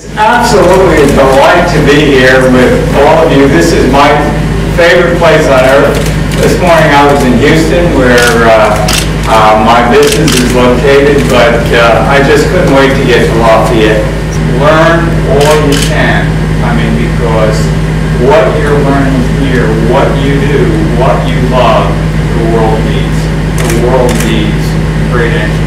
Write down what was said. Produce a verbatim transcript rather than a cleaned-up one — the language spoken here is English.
Absolutely a delight to be here with all of you. This is my favorite place on earth. This morning I was in Houston where uh, uh, my business is located, but uh, I just couldn't wait to get to Lafayette. Learn all you can. I mean, because what you're learning here, what you do, what you love, the world needs. The world needs great engineers.